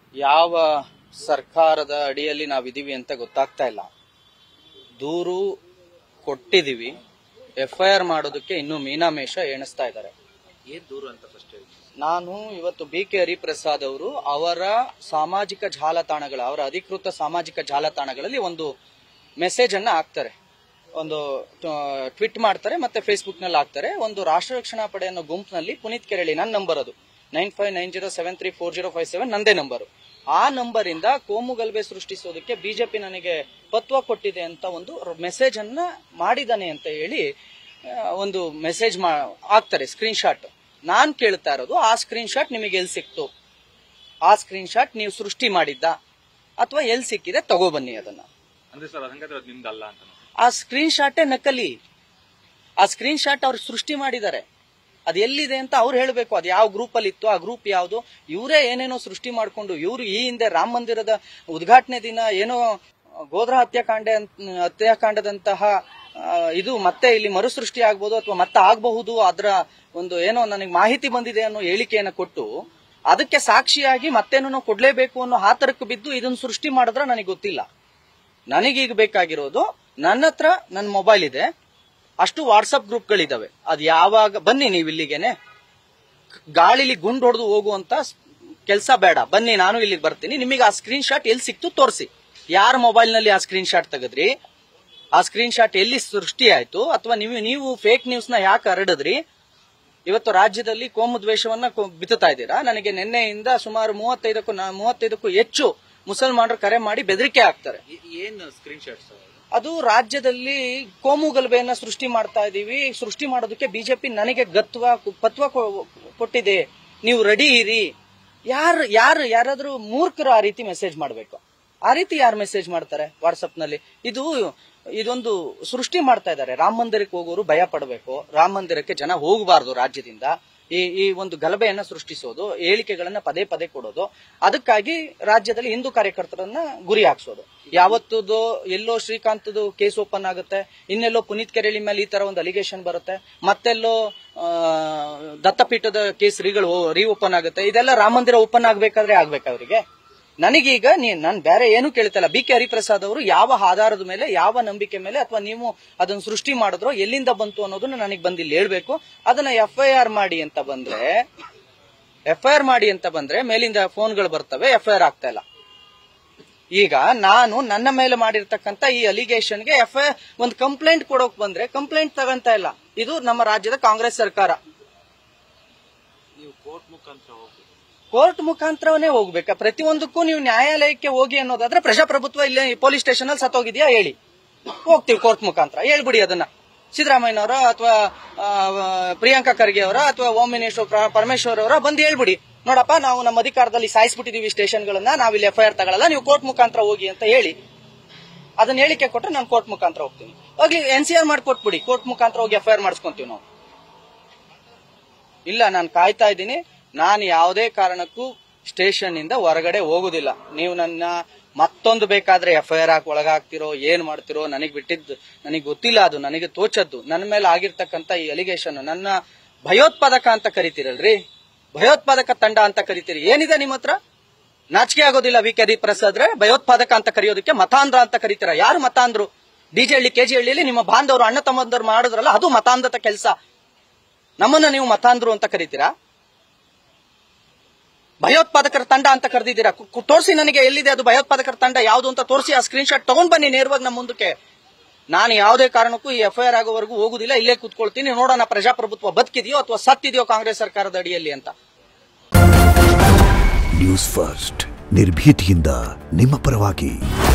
ಯಾವ ಸರ್ಕಾರದ ಅಡಿಯಲ್ಲಿ ನಾವಿದೀವಿ ಅಂತ ಗೊತ್ತಾಗ್ತಾ ಇಲ್ಲ. ದೂರು ಕೊಟ್ಟಿದೀವಿ, FIR ಮಾಡೋದಕ್ಕೆ ಇನ್ನು ಮೀನಾಮೇಷ ಎಣಿಸ್ತಾ ಇದ್ದಾರೆ. ಏನ್ ದೂರು ಅಂತ ಫಸ್ಟ್ ಹೇಳಿ. ನಾನು ಇವತ್ತು BK ಹರಿಪ್ರಸಾದ್ ಅವರು ಅವರ ಸಾಮಾಜಿಕ ಜಾಲತಾಣಗಳ, ಅವರ ಅಧಿಕೃತ ಸಾಮಾಜಿಕ ಜಾಲತಾಣಗಳಲ್ಲಿ ಒಂದು ಮೆಸೇಜ್ ಅನ್ನ ಹಾಕ್ತಾರೆ, ಒಂದು ಟ್ವೀಟ್ ಮಾಡ್ತಾರೆ, ಮತ್ತೆ ಫೇಸ್ಬುಕ್ ನಲ್ಲಿ ಹಾಕ್ತಾರೆ. ಒಂದು ರಾಷ್ಟ್ರ ರಕ್ಷಣಾ ಪಡೆ ಅನ್ನೋ ಗುಂಪಿನಲ್ಲಿ ಪುನೀತ್ ಕೆರಳಿ, ನನ್ನ ನಂಬರ್ ಅದು 9590734057 ನಂದೇ ನಂಬರು. ಆ ನಂಬರ್ ಇಂದ ಕೋಮು ಗಲಭೆ ಸೃಷ್ಟಿಸೋದಕ್ಕೆ ಬಿಜೆಪಿ ನನಗೆ ಪತ್ವ ಕೊಟ್ಟಿದೆ ಅಂತ ಒಂದು ಮೆಸೇಜ್ ಅನ್ನ ಮಾಡಿದಾನೆ ಅಂತ ಹೇಳಿ ಒಂದು ಮೆಸೇಜ್ ಹಾಕ್ತಾರೆ, ಸ್ಕ್ರೀನ್ ಶಾಟ್. ನಾನ್ ಕೇಳ್ತಾ ಇರೋದು, ಆ ಸ್ಕ್ರೀನ್ ಶಾಟ್ ನಿಮಗೆ ಎಲ್ಲಿ ಸಿಕ್ತು? ಆ ಸ್ಕ್ರೀನ್ ಶಾಟ್ ನೀವು ಸೃಷ್ಟಿ ಮಾಡಿದ್ದ ಅಥವಾ ಎಲ್ಲಿ ಸಿಕ್ಕಿದೆ? ತಗೋಬನ್ನಿ ಅದನ್ನ. ಆ ಸ್ಕ್ರೀನ್ ಶಾಟೇ ನಕಲಿ. ಆ ಸ್ಕ್ರೀನ್ ಶಾಟ್ ಅವ್ರು ಸೃಷ್ಟಿ ಮಾಡಿದ್ದಾರೆ. ಅದು ಎಲ್ಲಿದೆ ಅಂತ ಅವ್ರು ಹೇಳಬೇಕು. ಅದು ಯಾವ ಗ್ರೂಪ್ ಅಲ್ಲಿ ಇತ್ತು, ಆ ಗ್ರೂಪ್ ಯಾವುದು? ಇವರೇ ಏನೇನೋ ಸೃಷ್ಟಿ ಮಾಡ್ಕೊಂಡು, ಇವರು ಈ ಹಿಂದೆ ರಾಮ ಮಂದಿರದ ಉದ್ಘಾಟನೆ ದಿನ ಏನೋ ಗೋಧ್ರಾ ಹತ್ಯಾಕಾಂಡದಂತಹ ಇದು ಮತ್ತೆ ಇಲ್ಲಿ ಮರುಸೃಷ್ಟಿ ಆಗ್ಬಹುದು ಅಥವಾ ಮತ್ತೆ ಆಗಬಹುದು, ಅದರ ಒಂದು ಏನೋ ನನಗೆ ಮಾಹಿತಿ ಬಂದಿದೆ ಅನ್ನೋ ಹೇಳಿಕೆಯನ್ನು ಕೊಟ್ಟು ಅದಕ್ಕೆ ಸಾಕ್ಷಿಯಾಗಿ ಮತ್ತೇನೋ ಕೊಡ್ಲೇಬೇಕು ಅನ್ನೋ ಹಾತರಕ್ಕೆ ಬಿದ್ದು ಇದನ್ನ ಸೃಷ್ಟಿ ಮಾಡಿದ್ರೆ ನನಗೆ ಗೊತ್ತಿಲ್ಲ. ನನಗೀಗ ಬೇಕಾಗಿರೋದು, ನನ್ನ ಹತ್ರ ನನ್ನ ಮೊಬೈಲ್ ಇದೆ, ಅಷ್ಟು ವಾಟ್ಸಪ್ ಗ್ರೂಪ್ಗಳಿದಾವೆ. ಅದು ಯಾವಾಗ ಬನ್ನಿ, ನೀವು ಇಲ್ಲಿಗೆನೆ ಗಾಳಿಲಿ ಗುಂಡು ಹೊಡೆದು ಹೋಗುವಂತ ಕೆಲಸ ಬೇಡ, ಬನ್ನಿ ನಾನು ಇಲ್ಲಿಗೆ ಬರ್ತೀನಿ. ನಿಮಗೆ ಆ ಸ್ಕ್ರೀನ್ ಶಾಟ್ ಎಲ್ಲಿ ಸಿಕ್ತು ತೋರಿಸಿ. ಯಾರ ಮೊಬೈಲ್ ನಲ್ಲಿ ಆ ಸ್ಕ್ರೀನ್ ಶಾಟ್ ತೆಗೆದ್ರಿ? ಆ ಸ್ಕ್ರೀನ್ ಶಾಟ್ ಎಲ್ಲಿ ಸೃಷ್ಟಿ ಆಯ್ತು? ಅಥವಾ ನೀವು ಫೇಕ್ ನ್ಯೂಸ್ ನ ಯಾಕೆ ಹರಡಿದ್ರಿ? ಇವತ್ತು ರಾಜ್ಯದಲ್ಲಿ ಕೋಮು ದ್ವೇಷವನ್ನ ಬಿತ್ತುತ್ತಾ ಇದ್ದೀರಾ. ನನಗೆ ನಿನ್ನೆಯಿಂದ ಸುಮಾರು 35ಕ್ಕೂ ಹೆಚ್ಚು ಮುಸಲ್ಮಾನರು ಕರೆ ಮಾಡಿ ಬೆದರಿಕೆ ಹಾಕ್ತಾರೆ. ಏನ್ ಸ್ಕ್ರೀನ್ ಶಾಟ್ಸ್? ಅದು ರಾಜ್ಯದಲ್ಲಿ ಕೋಮು ಗಲಭೆಯನ್ನ ಸೃಷ್ಟಿ ಮಾಡ್ತಾ ಇದೀವಿ, ಸೃಷ್ಟಿ ಮಾಡೋದಕ್ಕೆ ಬಿಜೆಪಿ ನನಗೆ ಪತ್ವ ಕೊಟ್ಟಿದೆ, ನೀವು ರೆಡಿ ಇರಿ. ಯಾರಾದ್ರೂ ಮೂರ್ಖರು ಆ ರೀತಿ ಮೆಸೇಜ್ ಮಾಡಬೇಕು? ಆ ರೀತಿ ಯಾರು ಮೆಸೇಜ್ ಮಾಡ್ತಾರೆ ವಾಟ್ಸಪ್ ನಲ್ಲಿ? ಇದೊಂದು ಸೃಷ್ಟಿ ಮಾಡ್ತಾ ಇದ್ದಾರೆ. ರಾಮ ಮಂದಿರಕ್ಕೆ ಹೋಗೋರು ಭಯ ಪಡಬೇಕು, ರಾಮ ಮಂದಿರಕ್ಕೆ ಜನ ಹೋಗಬಾರ್ದು ರಾಜ್ಯದಿಂದ. ಈ ಒಂದು ಗಲಭೆಯನ್ನ ಸೃಷ್ಟಿಸೋದು, ಹೇಳಿಕೆಗಳನ್ನ ಪದೇ ಪದೇ ಕೊಡೋದು, ಅದಕ್ಕಾಗಿ ರಾಜ್ಯದಲ್ಲಿ ಹಿಂದೂ ಕಾರ್ಯಕರ್ತರನ್ನ ಗುರಿ ಹಾಕ್ಸೋದು. ಯಾವತ್ತದು ಎಲ್ಲೋ ಶ್ರೀಕಾಂತ್ದು ಕೇಸ್ ಓಪನ್ ಆಗುತ್ತೆ, ಇನ್ನೆಲ್ಲೋ ಪುನೀತ್ ಕೆರಳಿ ಮೇಲೆ ಈ ತರ ಒಂದು ಅಲಿಗೇಷನ್ ಬರುತ್ತೆ, ಮತ್ತೆಲ್ಲೋ ದತ್ತಪೀಠದ ಕೇಸ್ ರೀ ಓಪನ್ ಆಗುತ್ತೆ. ಇದೆಲ್ಲ ರಾಮ ಮಂದಿರ ಓಪನ್ ಆಗ್ಬೇಕಾದ್ರೆ ಅವರಿಗೆ. ನನಗೀಗ ನಾನು ಬೇರೆ ಏನು ಕೇಳ್ತಿಲ್ಲ. BK ಹರಿಪ್ರಸಾದ್ ಅವರು ಯಾವ ಆಧಾರದ ಮೇಲೆ, ಯಾವ ನಂಬಿಕೆ ಮೇಲೆ, ಅಥವಾ ನೀವು ಅದನ್ನ ಸೃಷ್ಟಿ ಮಾಡಿದ್ರೋ ಎಲ್ಲಿಂದ ಬಂತು ಅನ್ನೋದನ್ನ ನನಗೆ ಬಂದಿಲ್ಲ ಹೇಳ್ಬೇಕು. ಅದನ್ನ FIR ಮಾಡಿ ಅಂತ ಬಂದ್ರೆ ಮೇಲಿಂದ ಫೋನ್ಗಳು ಬರ್ತವೆ, FIR ಆಗ್ತಾ ಇಲ್ಲ. ಈಗ ನಾನು ನನ್ನ ಮೇಲೆ ಮಾಡಿರ್ತಕ್ಕಂಥ ಈ ಅಲಿಗೇಷನ್ಗೆ ಒಂದು ಕಂಪ್ಲೇಂಟ್ ಕೊಡೋಕ್ ಬಂದ್ರೆ ಕಂಪ್ಲೇಂಟ್ ತಗೊಂತ ಇಲ್ಲ. ಇದು ನಮ್ಮ ರಾಜ್ಯದ ಕಾಂಗ್ರೆಸ್ ಸರ್ಕಾರ. ನೀವು ಕೋರ್ಟ್ ಮುಖಾಂತರವೇ ಹೋಗ್ಬೇಕಾ? ಪ್ರತಿಯೊಂದಕ್ಕೂ ನೀವು ನ್ಯಾಯಾಲಯಕ್ಕೆ ಹೋಗಿ ಅನ್ನೋದಾದ್ರೆ ಪ್ರಜಾಪ್ರಭುತ್ವ ಇಲ್ಲೇ ಪೊಲೀಸ್ ಸ್ಟೇಷನ್ ಅಲ್ಲಿ ಸತ್ತೋಗಿದ್ಯಾ ಹೇಳಿ, ಹೋಗ್ತೀವಿ ಕೋರ್ಟ್ ಮುಖಾಂತರ. ಹೇಳ್ಬಿಡಿ ಅದನ್ನ. ಸಿದ್ದರಾಮಯ್ಯನವರ ಅಥವಾ ಪ್ರಿಯಾಂಕಾ ಖರ್ಗೆ ಅವರ ಅಥವಾ ಹೋಮ್ ಮಿನಿಸ್ಟರ್ ಪರಮೇಶ್ವರ್ ಅವರ ಬಂದು ಹೇಳ್ಬಿಡಿ, ನೋಡಪ್ಪ ನಾವು ನಮ್ಮ ಅಧಿಕಾರದಲ್ಲಿ ಸಾಯಿಸ್ಬಿಟ್ಟಿದೀವಿ ಸ್ಟೇಷನ್ಗಳನ್ನ, ನಾವಿಲ್ಲಿ FIR ತಗೊಳ್ಳಲ್ಲ, ನೀವು ಕೋರ್ಟ್ ಮುಖಾಂತರ ಹೋಗಿ ಅಂತ ಹೇಳಿ. ಅದನ್ನ ಹೇಳಿಕೆ ಕೊಟ್ರೆ ನಾನು ಕೋರ್ಟ್ ಮುಖಾಂತರ ಹೋಗ್ತೀನಿ. ಹೋಗ್ಲಿ, NCR ಮಾಡ್ಕೊಟ್ಬಿಡಿ, ಕೋರ್ಟ್ ಮುಖಾಂತರ ಹೋಗಿ FIR ಮಾಡಿಸ್ಕೊಂತೀವಿ ನಾವು. ಇಲ್ಲ, ನಾನು ಕಾಯ್ತಾ ಇದ್ದೀನಿ. ನಾನು ಯಾವುದೇ ಕಾರಣಕ್ಕೂ ಸ್ಟೇಷನ್ ಇಂದ ಹೊರಗಡೆ ಹೋಗುದಿಲ್ಲ. ನೀವು ನನ್ನ ಮತ್ತೊಂದು ಬೇಕಾದ್ರೆ FIR ಒಳಗಾಗ್ತಿರೋ ಏನ್ ಮಾಡ್ತಿರೋ ನನಗೆ ಬಿಟ್ಟಿದ್ದು, ನನಗೆ ಗೊತ್ತಿಲ್ಲ. ಅದು ನನಗೆ ತೋಚದ್ದು. ನನ್ನ ಮೇಲೆ ಆಗಿರ್ತಕ್ಕಂಥ ಈ ಅಲಿಗೇಷನ್, ನನ್ನ ಭಯೋತ್ಪಾದಕ ಅಂತ ಕರಿತೀರಲ್ರಿ, ಭಯೋತ್ಪಾದಕ ತಂಡ ಅಂತ ಕರಿತೀರಿ. ಏನಿದೆ ನಿಮ್ಮ ಹತ್ರ? ನಾಚಿಕೆ ಆಗೋದಿಲ್ಲ BK ಹರಿಪ್ರಸಾದ್ರೆ ಭಯೋತ್ಪಾದಕ ಅಂತ ಕರೆಯೋದಕ್ಕೆ? ಮತಾಂಧ್ರ ಅಂತ ಕರೀತೀರ. ಯಾರು ಮತಾಂಧ್ರು? DJ ಹಳ್ಳಿ KG ಹಳ್ಳಿಯಲ್ಲಿ ನಿಮ್ಮ ಬಾಂಧವರು ಅಣ್ಣ ತಮ್ಮಂದರು ಮಾಡಿದ್ರಲ್ಲ, ಅದು ಮತಾಂಧತ ಕೆಲಸ. ನಮ್ಮನ್ನ ನೀವು ಮತಾಂಧ್ರು ಅಂತ ಕರಿತೀರಾ? ಭಯೋತ್ಪಾದಕರ ತಂಡ ಅಂತ ಕರೆದಿದ್ದೀರಾ. ತೋರಿಸಿ ನನಗೆ, ಎಲ್ಲಿದೆ ಅದು ಭಯೋತ್ಪಾದಕರ ತಂಡ ಯಾವುದು ಅಂತ ತೋರಿಸಿ. ಆ ಸ್ಕ್ರೀನ್ ಶಾಟ್ ತಗೊಂಡ್ ಬನ್ನಿ ನೇರವಾಗಿ ನಮ್ಮ ಮುಂದಕ್ಕೆ. ನಾನು ಯಾವುದೇ ಕಾರಣಕ್ಕೂ ಈ FIR ಆಗೋವರೆಗೂ ಹೋಗುದಿಲ್ಲ, ಇಲ್ಲೇ ಕೂತ್ಕೊಳ್ತೀನಿ. ನೋಡೋಣ ಪ್ರಜಾಪ್ರಭುತ್ವ ಬದುಕಿದೆಯೋ ಅಥವಾ ಸತ್ತಿದೆಯೋ ಕಾಂಗ್ರೆಸ್ ಸರ್ಕಾರದ ಅಡಿಯಲ್ಲಿ ಅಂತ. ನ್ಯೂಸ್ ಫಸ್ಟ್, ನಿರ್ಭೀತಿಯಿಂದ ನಿಮ್ಮ ಪರವಾಗಿ.